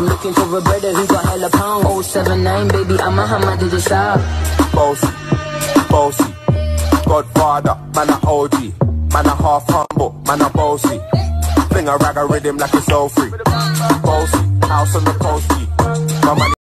I'm looking for a brother who got hella pound. 079, baby, I'm a hammer to the side. Boasty, Godfather, man a OG, man a half humble, man a boasty. Fling a rag a rhythm like it's all free. Boasty, house on the coast, my money.